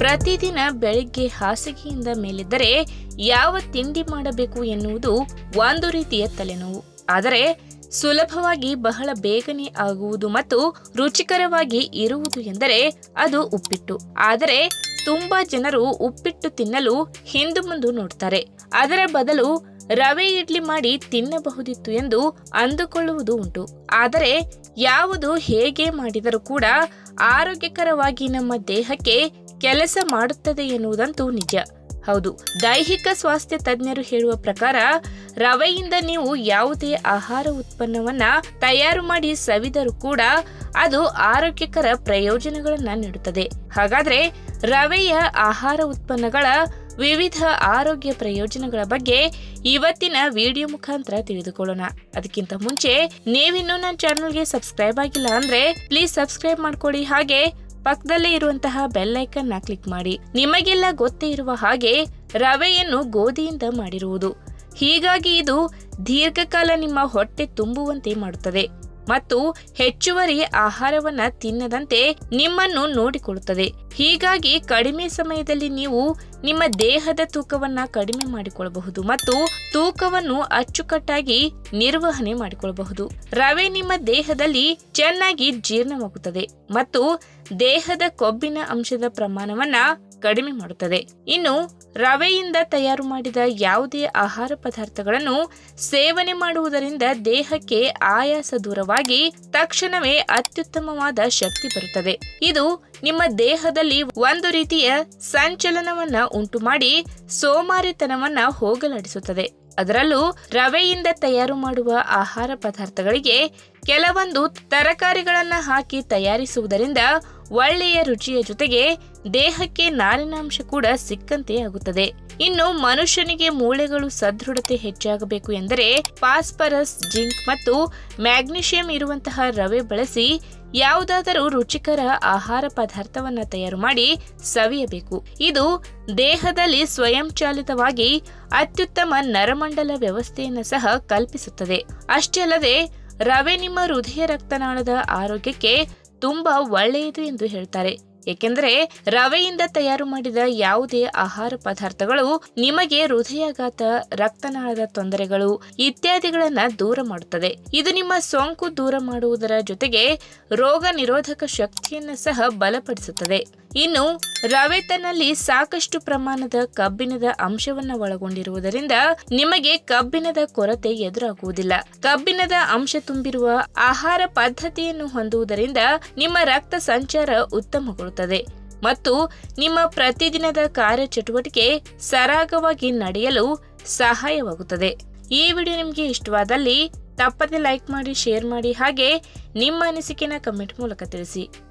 ಪ್ರತಿದಿನ ಬೆಳಿಗ್ಗೆ ಹಾಸಿಗೆಯಿಂದ ಮೇಲೆದ್ದರೆ ಯಾವ ತಿಂಡಿ ಮಾಡಬೇಕು ಎನ್ನುವುದು ಒಂದು ರೀತಿಯ ತಲೆನೋವು. ಆದರೆ ಸುಲಭವಾಗಿ ಬಹಳ ಬೇಗನೆ ಆಗುವುದು ಮತ್ತು ರುಚಿಕರವಾಗಿ ಇರುವುದು ಎಂದರೆ ಅದು ಉಪ್ಪಿಟ್ಟು. ಆದರೆ ತುಂಬಾ ಜನರು ಉಪ್ಪಿಟ್ಟು ತಿನ್ನಲು ಹಿಂದು ಮುಂದು ನೋಡ್ತಾರೆ. ಅದರ ಬದಲು ರವೆ ಇಡ್ಲಿ ಮಾಡಿ ತಿನ್ನಬಹುದಿತ್ತು ಎಂದು ಅಂದುಕೊಳ್ಳುವುದು ಉಂಟು. ಆದರೆ ಯಾವುದು ಹೇಗೆ ಮಾಡಿದರೂ ಕೂಡ ಆರೋಗ್ಯಕರವಾಗಿ ನಮ್ಮ ದೇಹಕ್ಕೆ ಕೆಲಸ ಮಾಡುತ್ತದೆ ಎನ್ನುವುದಂತೂ ನಿಜ. ಹೌದು, ದೈಹಿಕ ಸ್ವಾಸ್ಥ್ಯ ತಜ್ಞರು ಹೇಳುವ ಪ್ರಕಾರ ರವೆಯಿಂದ ನೀವು ಯಾವುದೇ ಆಹಾರ ಉತ್ಪನ್ನವನ್ನ ತಯಾರು ಮಾಡಿ ಸವಿದರೂ ಕೂಡ ಅದು ಆರೋಗ್ಯಕರ ಪ್ರಯೋಜನಗಳನ್ನ ನೀಡುತ್ತದೆ. ಹಾಗಾದ್ರೆ ರವೆಯ ಆಹಾರ ಉತ್ಪನ್ನಗಳ ವಿವಿಧ ಆರೋಗ್ಯ ಪ್ರಯೋಜನಗಳ ಬಗ್ಗೆ ಇವತ್ತಿನ ವಿಡಿಯೋ ಮುಖಾಂತರ ತಿಳಿದುಕೊಳ್ಳೋಣ. ಅದಕ್ಕಿಂತ ಮುಂಚೆ ನೀವಿನ್ನೂ ನನ್ನ ಚಾನಲ್ಗೆ ಸಬ್ಸ್ಕ್ರೈಬ್ ಆಗಿಲ್ಲ ಅಂದ್ರೆ ಪ್ಲೀಸ್ ಸಬ್ಸ್ಕ್ರೈಬ್ ಮಾಡ್ಕೊಳ್ಳಿ. ಹಾಗೆ ಪಕ್ಕದಲ್ಲೇ ಇರುವಂತಹ ಬೆಲ್ ಐಕನ್ ನ ಕ್ಲಿಕ್ ಮಾಡಿ. ನಿಮಗೆಲ್ಲ ಗೊತ್ತೇ ಇರುವ ಹಾಗೆ ರವೆಯನ್ನು ಗೋಧಿಯಿಂದ ಮಾಡಿರುವುದು. ಹೀಗಾಗಿ ಇದು ದೀರ್ಘಕಾಲ ನಿಮ್ಮ ಹೊಟ್ಟೆ ತುಂಬುವಂತೆ ಮಾಡುತ್ತದೆ ಮತ್ತು ಹೆಚ್ಚುವರಿ ಆಹಾರವನ್ನ ತಿನ್ನದಂತೆ ನಿಮ್ಮನ್ನು ನೋಡಿಕೊಳ್ಳುತ್ತದೆ. ಹೀಗಾಗಿ ಕಡಿಮೆ ಸಮಯದಲ್ಲಿ ನೀವು ನಿಮ್ಮ ದೇಹದ ತೂಕವನ್ನ ಕಡಿಮೆ ಮಾಡಿಕೊಳ್ಳಬಹುದು ಮತ್ತು ತೂಕವನ್ನು ಅಚ್ಚುಕಟ್ಟಾಗಿ ನಿರ್ವಹಣೆ ಮಾಡಿಕೊಳ್ಳಬಹುದು. ರವೆ ನಿಮ್ಮ ದೇಹದಲ್ಲಿ ಚೆನ್ನಾಗಿ ಜೀರ್ಣವಾಗುತ್ತದೆ ಮತ್ತು ದೇಹದ ಕೊಬ್ಬಿನ ಅಂಶದ ಪ್ರಮಾಣವನ್ನ ಕಡಿಮೆ ಮಾಡುತ್ತದೆ. ಇನ್ನು ರವೆಯಿಂದ ತಯಾರು ಮಾಡಿದ ಯಾವುದೇ ಆಹಾರ ಪದಾರ್ಥಗಳನ್ನು ಸೇವನೆ ಮಾಡುವುದರಿಂದ ದೇಹಕ್ಕೆ ಆಯಾಸ ದೂರವಾಗಿ ತಕ್ಷಣವೇ ಅತ್ಯುತ್ತಮವಾದ ಶಕ್ತಿ ಬರುತ್ತದೆ. ಇದು ನಿಮ್ಮ ದೇಹದಲ್ಲಿ ಒಂದು ರೀತಿಯ ಸಂಚಲನವನ್ನ ಉಂಟು ಮಾಡಿ ಸೋಮಾರಿತನವನ್ನ ಹೋಗಲಾಡಿಸುತ್ತದೆ. ಅದರಲ್ಲೂ ರವೆಯಿಂದ ತಯಾರು ಮಾಡುವ ಆಹಾರ ಪದಾರ್ಥಗಳಿಗೆ ಕೆಲವೊಂದು ತರಕಾರಿಗಳನ್ನ ಹಾಕಿ ತಯಾರಿಸುವುದರಿಂದ ಒಳ್ಳೆಯ ರುಚಿಯ ಜೊತೆಗೆ ದೇಹಕ್ಕೆ ನಾರಿನಾಂಶ ಕೂಡ ಸಿಕ್ಕಂತೆ ಆಗುತ್ತದೆ. ಇನ್ನು ಮನುಷ್ಯನಿಗೆ ಮೂಳೆಗಳು ಸದೃಢತೆ ಹೆಚ್ಚಾಗಬೇಕು ಎಂದರೆ ಫಾಸ್ಫರಸ್, ಜಿಂಕ್ ಮತ್ತು ಮ್ಯಾಗ್ನೀಷಿಯಂ ಇರುವಂತಹ ರವೆ ಬಳಸಿ ಯಾವುದಾದರೂ ರುಚಿಕರ ಆಹಾರ ಪದಾರ್ಥವನ್ನ ತಯಾರು ಮಾಡಿ ಸವಿಯಬೇಕು. ಇದು ದೇಹದಲ್ಲಿ ಸ್ವಯಂಚಾಲಿತವಾಗಿ ಅತ್ಯುತ್ತಮ ನರಮಂಡಲ ವ್ಯವಸ್ಥೆಯನ್ನು ಸಹ ಕಲ್ಪಿಸುತ್ತದೆ. ಅಷ್ಟೇ ಅಲ್ಲದೆ ರವೆ ನಿಮ್ಮ ಹೃದಯ ರಕ್ತನಾಳದ ಆರೋಗ್ಯಕ್ಕೆ ತುಂಬಾ ಒಳ್ಳೆಯದು ಎಂದು ಹೇಳ್ತಾರೆ. ಏಕೆಂದರೆ ರವೆಯಿಂದ ತಯಾರು ಮಾಡಿದ ಯಾವುದೇ ಆಹಾರ ಪದಾರ್ಥಗಳು ನಿಮಗೆ ಹೃದಯಾಘಾತ, ರಕ್ತನಾಳದ ತೊಂದರೆಗಳು ಇತ್ಯಾದಿಗಳನ್ನ ದೂರ ಮಾಡುತ್ತದೆ. ಇದು ನಿಮ್ಮ ಸೋಂಕು ದೂರ ಮಾಡುವುದರ ಜೊತೆಗೆ ರೋಗ ನಿರೋಧಕ ಶಕ್ತಿಯನ್ನು ಸಹ ಬಲಪಡಿಸುತ್ತದೆ. ಇನ್ನು ರವೆ ತನ್ನಲ್ಲಿ ಸಾಕಷ್ಟು ಪ್ರಮಾಣದ ಕಬ್ಬಿಣದ ಅಂಶವನ್ನ ಒಳಗೊಂಡಿರುವುದರಿಂದ ನಿಮಗೆ ಕಬ್ಬಿಣದ ಕೊರತೆ ಎದುರಾಗುವುದಿಲ್ಲ. ಕಬ್ಬಿಣದ ಅಂಶ ತುಂಬಿರುವ ಆಹಾರ ಪದ್ಧತಿಯನ್ನು ಹೊಂದುವುದರಿಂದ ನಿಮ್ಮ ರಕ್ತ ಸಂಚಾರ ಉತ್ತಮಗೊಳ್ಳುತ್ತದೆ ಮತ್ತು ನಿಮ್ಮ ಪ್ರತಿದಿನದ ಕಾರ್ಯಚಟುವಟಿಕೆ ಸರಾಗವಾಗಿ ನಡೆಯಲು ಸಹಾಯವಾಗುತ್ತದೆ. ಈ ವಿಡಿಯೋ ನಿಮಗೆ ಇಷ್ಟವಾದಲ್ಲಿ ತಪ್ಪದೆ ಲೈಕ್ ಮಾಡಿ, ಶೇರ್ ಮಾಡಿ, ಹಾಗೆ ನಿಮ್ಮ ಅನಿಸಿಕೆನ ಕಮೆಂಟ್ ಮೂಲಕ ತಿಳಿಸಿ.